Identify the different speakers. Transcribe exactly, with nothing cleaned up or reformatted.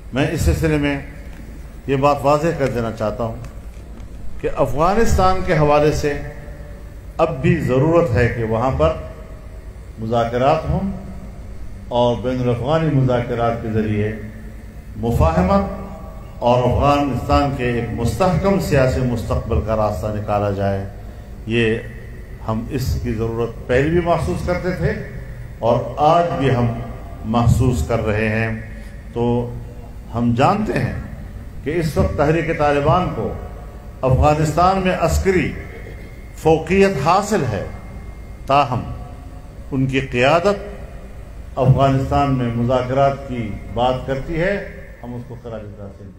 Speaker 1: मैं इस सिलसिले में ये बात वाज़ेह कर देना चाहता हूँ कि अफ़गानिस्तान के हवाले से अब भी ज़रूरत है कि वहाँ पर मुज़ाकरात हों और बैनुल-अफ़गानी मुज़ाकरात के ज़रिए मुफ़ाहमत और अफ़गानिस्तान के एक मुस्तहकम सियासी मुस्तक़बिल का रास्ता निकाला जाए। ये हम इसकी ज़रूरत पहले भी महसूस करते थे और आज भी हम महसूस कर रहे हैं। तो हम जानते हैं कि इस वक्त तहरीक तालिबान को अफ़गानिस्तान में अस्करी फ़ौक़ियत हासिल है, ताहम उनकी क़ियादत अफ़गानिस्तान में मुज़ाकरात की बात करती है। हम उसको ख़राज तहसीन